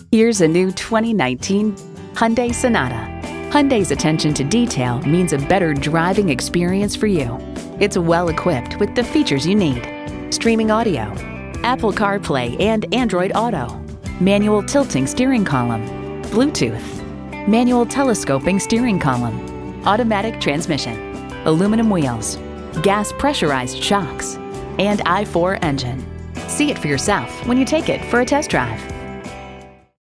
Here's a new 2019 Hyundai Sonata. Hyundai's attention to detail means a better driving experience for you. It's well equipped with the features you need: streaming audio, Apple CarPlay and Android Auto, manual tilting steering column, Bluetooth, manual telescoping steering column, automatic transmission, aluminum wheels, gas pressurized shocks, and i4 engine. See it for yourself when you take it for a test drive.